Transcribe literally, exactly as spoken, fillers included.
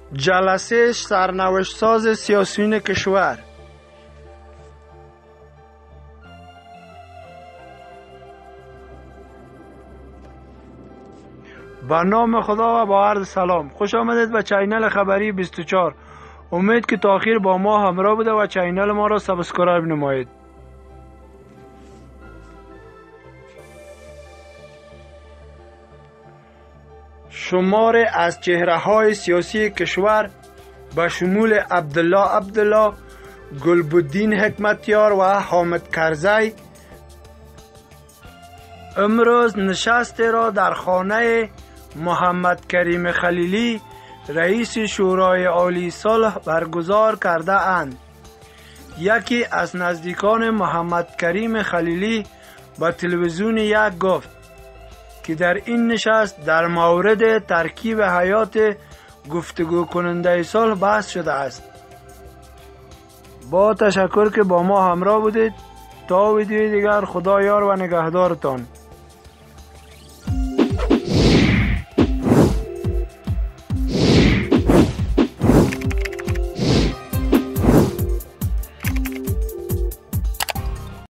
جلسه سرنوشت ساز سیاسیون کشور. با نام خدا و با عرض سلام، خوش آمدید به چینل خبری بیست و چهار. امید که تا آخر با ما همراه بوده و چینل ما را سابسکرایب نمایید. شمار از چهره های سیاسی کشور به شمول عبدالله عبدالله، گلبدین حکمتیار و حامد کرزی امروز نشست را در خانه محمد کریم خلیلی رئیس شورای عالی صلح برگزار کرده اند. یکی از نزدیکان محمد کریم خلیلی به تلویزیون یک گفت که در این نشست در مورد ترکیب هیئت گفتگو کننده صلح بحث شده است. با تشکر که با ما همراه بودید. تا ویدیوی دیگر، خدا یار و نگهدارتان.